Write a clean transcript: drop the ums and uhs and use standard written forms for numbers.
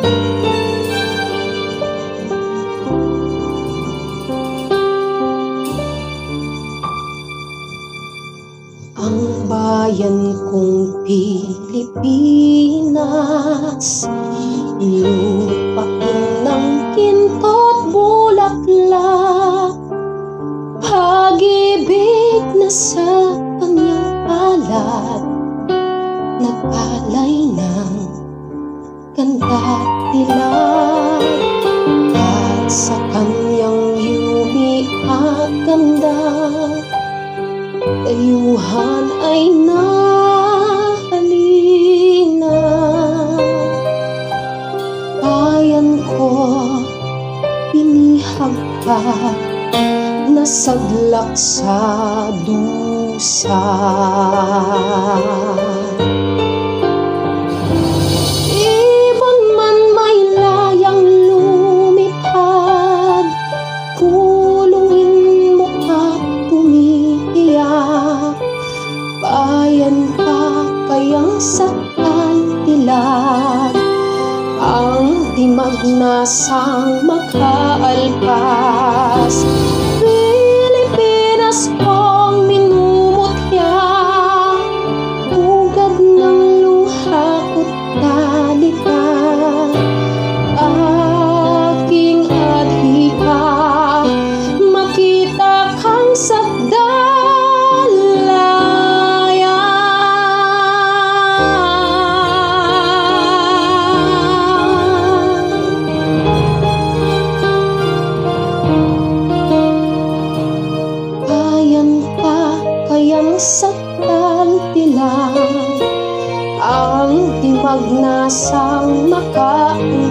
Ang bayan kong Pilipinas, lupain ng kinto't bulaklak, pag-ibig na sa kanyang palad, nag-alay ng ganda't dilag, at sa kanyang yumi at ganda, dayuhan ay nahalina. Bayan ko, binihagkat, nasaglak sa dusa. Ibon man may layang lumipad, kulungin mo at umiiyak. Bayan ka kayang sakal dilag, ang dimag na sang makaalpas. Pilipinas kong minumutya, ugad ng luha ko't talika, aking adhika, makita kang sakdalaya. Bayan ka kayang sakdal dilag, ang dimag na sang makaangkas.